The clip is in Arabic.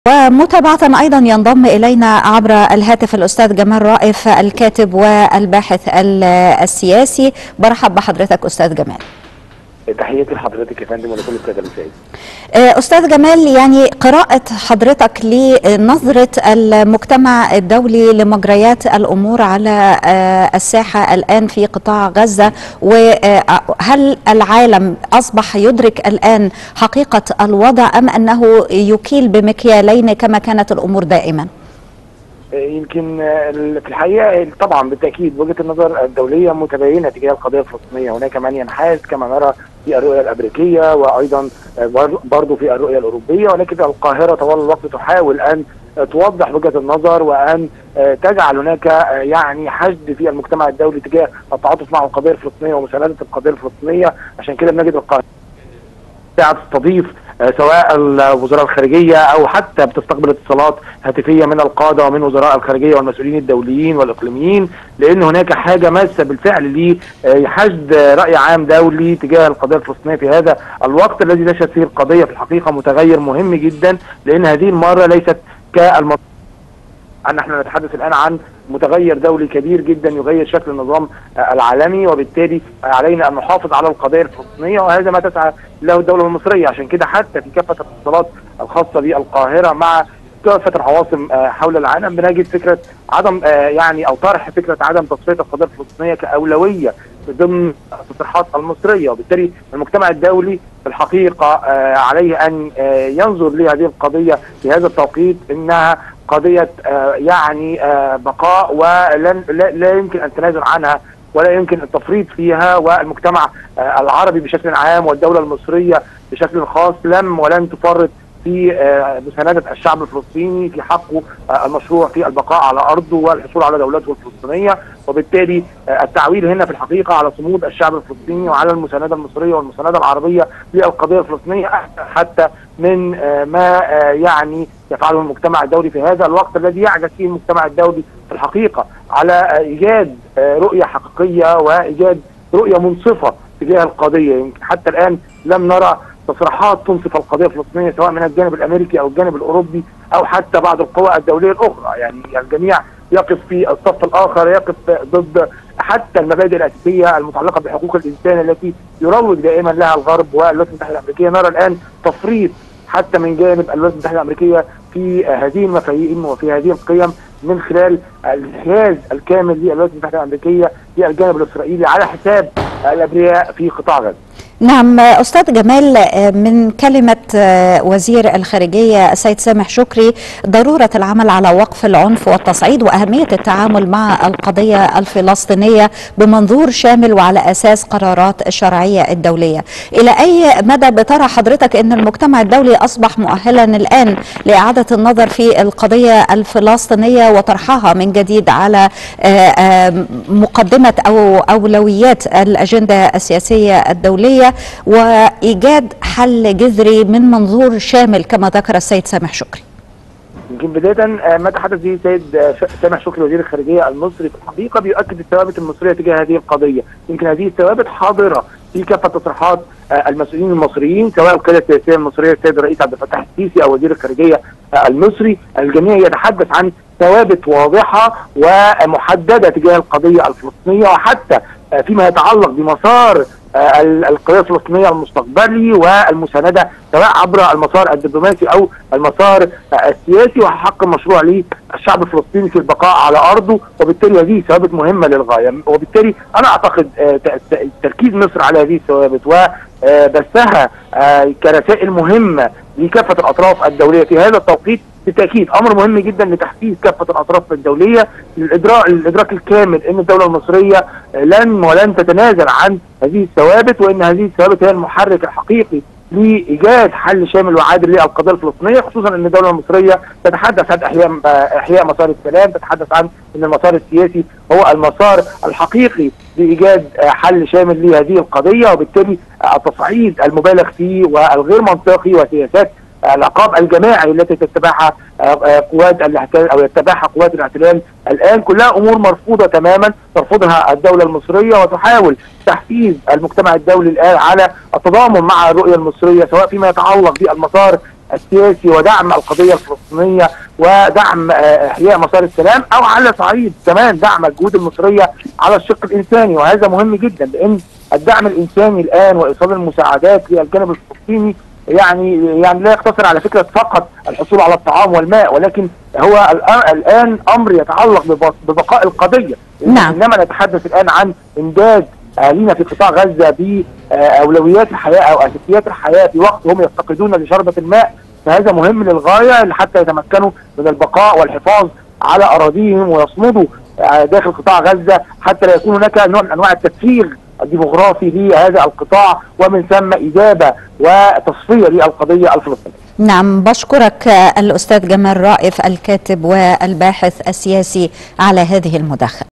ومتابعة أيضا ينضم إلينا عبر الهاتف الأستاذ جمال رائف الكاتب والباحث السياسي. برحب بحضرتك أستاذ جمال. تحياتي لحضرتك يا فندم ولكل الساده المشاهدين. أستاذ جمال، يعني قراءة حضرتك لنظرة المجتمع الدولي لمجريات الأمور على الساحة الآن في قطاع غزة، وهل العالم أصبح يدرك الآن حقيقة الوضع أم أنه يكيل بمكيالين كما كانت الأمور دائما؟ يمكن في الحقيقه طبعا بالتاكيد وجهه النظر الدوليه متباينه تجاه القضيه الفلسطينيه، هناك من ينحاز كما نرى في الرؤيه الامريكيه وايضا برضه في الرؤيه الاوروبيه، ولكن القاهره طوال الوقت تحاول ان توضح وجهه النظر وان تجعل هناك يعني حشد في المجتمع الدولي تجاه التعاطف مع القضيه الفلسطينيه ومسانده القضيه الفلسطينيه. عشان كده بنجد القاهره تستضيف سواء وزراء الخارجيه او حتى بتستقبل اتصالات هاتفيه من القاده ومن وزراء الخارجيه والمسؤولين الدوليين والاقليميين، لان هناك حاجه ماسه بالفعل لحشد راي عام دولي تجاه القضيه الفلسطينيه في هذا الوقت الذي تشهد فيه القضيه في الحقيقه متغير مهم جدا، لان هذه المره ليست نحن نتحدث الآن عن متغير دولي كبير جدا يغير شكل النظام العالمي، وبالتالي علينا أن نحافظ على القضية الفلسطينية، وهذا ما تسعى له الدولة المصرية. عشان كده حتى في كافة الاتصالات الخاصة بالقاهرة مع كافة العواصم حول العالم بنجد فكرة عدم أو طرح فكرة عدم تصفية القضية الفلسطينية كأولوية ضمن التصريحات المصرية، وبالتالي المجتمع الدولي في الحقيقة عليه أن ينظر لهذه القضية في هذا التوقيت إنها قضية بقاء لا يمكن أن تنازل عنها ولا يمكن التفريط فيها، والمجتمع العربي بشكل عام والدولة المصرية بشكل خاص لم ولن تفرط في مساندة الشعب الفلسطيني في حقه المشروع في البقاء على أرضه والحصول على دولته الفلسطينية، وبالتالي التعويل هنا في الحقيقة على صمود الشعب الفلسطيني وعلى المساندة المصرية والمساندة العربية للقضية الفلسطينية أحسن حتى من ما يفعله المجتمع الدولي في هذا الوقت الذي يعجز فيه المجتمع الدولي في الحقيقة على إيجاد رؤية حقيقية وإيجاد رؤية منصفة تجاه القضية. يمكن حتى الآن لم نرى تصريحات تنصف القضيه الفلسطينيه سواء من الجانب الامريكي او الجانب الاوروبي او حتى بعض القوى الدوليه الاخرى، الجميع يقف في الصف الاخر، يقف ضد حتى المبادئ الاساسيه المتعلقه بحقوق الانسان التي يروج دائما لها الغرب والولايات المتحده الامريكيه. نرى الان تفريط حتى من جانب الولايات المتحده الامريكيه في هذه المفاهيم وفي هذه القيم من خلال الانحياز الكامل للولايات المتحده الامريكيه للجانب الاسرائيلي على حساب الابرياء في قطاع غزه. نعم أستاذ جمال، من كلمة وزير الخارجية السيد سامح شكري ضرورة العمل على وقف العنف والتصعيد وأهمية التعامل مع القضية الفلسطينية بمنظور شامل وعلى أساس قرارات الشرعية الدولية، إلى أي مدى بترى حضرتك أن المجتمع الدولي أصبح مؤهلا الآن لإعادة النظر في القضية الفلسطينية وطرحها من جديد على مقدمة أو أولويات الأجندة السياسية الدولية وإيجاد حل جذري من منظور شامل كما ذكر السيد سامح شكري؟ يمكن بداية ما تحدث به السيد سامح شكري وزير الخارجية المصري في الحقيقة بيؤكد الثوابت المصرية تجاه هذه القضية. يمكن هذه الثوابت حاضرة في كافة تصريحات المسؤولين المصريين سواء القيادة السياسية المصرية السيد الرئيس عبد الفتاح السيسي أو وزير الخارجية المصري. الجميع يتحدث عن ثوابت واضحة ومحددة تجاه القضية الفلسطينية، وحتى فيما يتعلق بمسار القضية الفلسطينية المستقبلي والمساندة سواء عبر المسار الدبلوماسي أو المسار السياسي، وحق المشروع للشعب الفلسطيني في البقاء على أرضه، وبالتالي هذه ثوابت مهمة للغاية. وبالتالي أنا أعتقد تركيز مصر على هذه الثوابت وبثها كرسائل مهمة لكافة الأطراف الدولية في هذا التوقيت بالتأكيد أمر مهم جدا لتحفيز كافة الأطراف الدولية الإدراك الكامل أن الدولة المصرية ولن تتنازل عن هذه الثوابت، وأن هذه الثوابت هي المحرك الحقيقي لإيجاد حل شامل وعادل للقضية الفلسطينية، خصوصا أن الدولة المصرية تتحدث عن إحياء مسار السلام، تتحدث عن أن المسار السياسي هو المسار الحقيقي لإيجاد حل شامل لهذه القضية، وبالتالي التصعيد المبالغ فيه والغير منطقي وسياسات العقاب الجماعي التي تتبعها قوات الاحتلال او يتبعها قوات الاحتلال الان كلها امور مرفوضه تماما، ترفضها الدوله المصريه وتحاول تحفيز المجتمع الدولي الان على التضامن مع الرؤيه المصريه سواء فيما يتعلق بالمسار السياسي ودعم القضيه الفلسطينيه ودعم احياء مسار السلام، او على صعيد كمان دعم الجهود المصريه على الشق الانساني، وهذا مهم جدا لان الدعم الانساني الان وايصال المساعدات للجانب الفلسطيني يعني لا يقتصر على فكره فقط الحصول على الطعام والماء، ولكن هو الان امر يتعلق ببقاء القضيه. نعم. انما نتحدث الان عن امداد اهالينا في قطاع غزه باولويات الحياه او اساسيات الحياه في وقت هم يفتقدون لشربة الماء، فهذا مهم للغايه حتى يتمكنوا من البقاء والحفاظ على اراضيهم ويصمدوا داخل قطاع غزه، حتى لا يكون هناك نوع من انواع التفكير الديموغرافي لهذا القطاع، ومن ثم إجابة وتصفية للقضية الفلسطينية. نعم، بشكرك الأستاذ جمال رائف الكاتب والباحث السياسي على هذه المداخلة.